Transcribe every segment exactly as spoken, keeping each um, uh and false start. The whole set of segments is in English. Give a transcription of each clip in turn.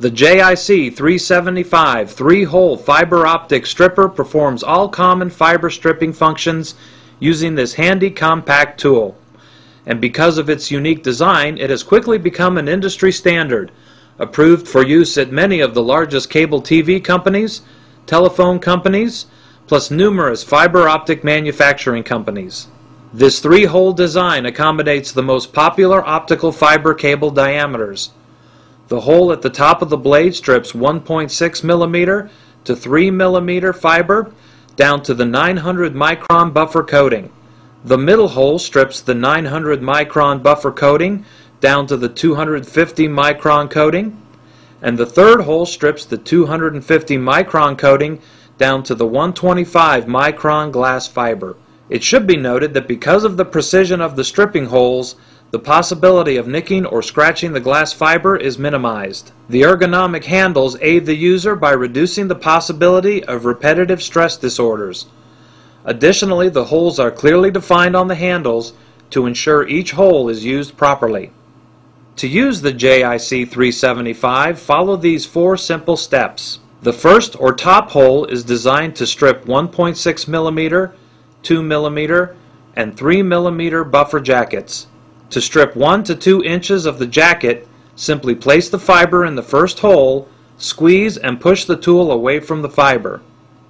The J I C three seventy-five three-hole fiber optic stripper performs all common fiber stripping functions using this handy compact tool. And because of its unique design, it has quickly become an industry standard, approved for use at many of the largest cable T V companies, telephone companies, plus numerous fiber optic manufacturing companies. This three-hole design accommodates the most popular optical fiber cable diameters. The hole at the top of the blade strips one point six millimeter to three millimeter fiber down to the nine hundred micron buffer coating. The middle hole strips the nine hundred micron buffer coating down to the two hundred fifty micron coating, and the third hole strips the two hundred fifty micron coating down to the one hundred twenty-five micron glass fiber. It should be noted that because of the precision of the stripping holes, the possibility of nicking or scratching the glass fiber is minimized. The ergonomic handles aid the user by reducing the possibility of repetitive stress disorders. Additionally, the holes are clearly defined on the handles to ensure each hole is used properly. To use the J I C three seventy-five, follow these four simple steps. The first or top hole is designed to strip one point six millimeter, two millimeter, and three millimeter buffer jackets. To strip one to two inches of the jacket, simply place the fiber in the first hole, squeeze and push the tool away from the fiber.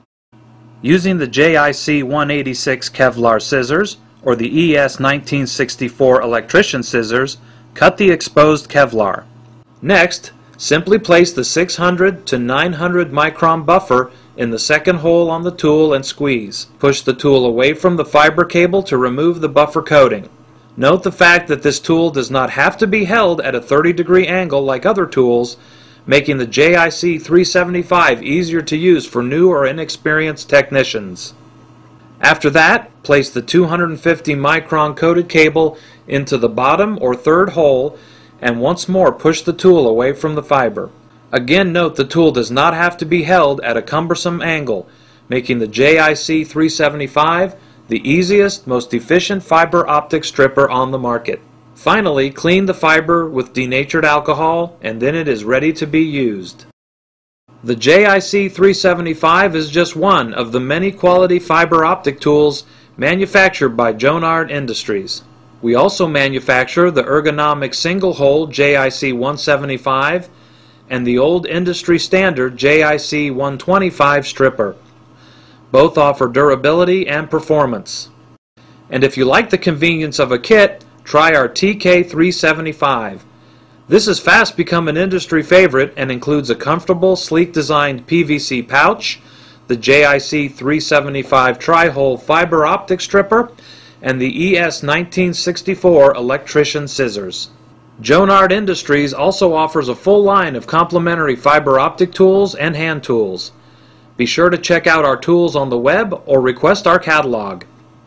Using the J I C one eighty-six Kevlar scissors or the E S nineteen sixty-four electrician scissors, cut the exposed Kevlar. Next, simply place the six hundred to nine hundred micron buffer in the second hole on the tool and squeeze. Push the tool away from the fiber cable to remove the buffer coating. Note the fact that this tool does not have to be held at a thirty degree angle like other tools, making the J I C three seventy-five easier to use for new or inexperienced technicians. After that, place the two hundred fifty micron coated cable into the bottom or third hole and once more push the tool away from the fiber. Again, note the tool does not have to be held at a cumbersome angle, making the J I C three seventy-five the easiest, most efficient fiber optic stripper on the market. Finally, clean the fiber with denatured alcohol and then it is ready to be used. The J I C three seventy-five is just one of the many quality fiber optic tools manufactured by Jonard Industries. We also manufacture the ergonomic single-hole J I C one seventy-five and the old industry standard J I C one twenty-five stripper. Both offer durability and performance. And if you like the convenience of a kit, try our T K three seventy-five. This has fast become an industry favorite and includes a comfortable, sleek designed P V C pouch, the J I C three seventy-five tri-hole fiber optic stripper, and the E S nineteen sixty-four electrician scissors. Jonard Industries also offers a full line of complementary fiber optic tools and hand tools. Be sure to check out our tools on the web or request our catalog.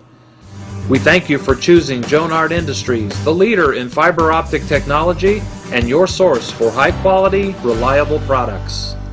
We thank you for choosing Jonard Industries, the leader in fiber optic technology and your source for high quality, reliable products.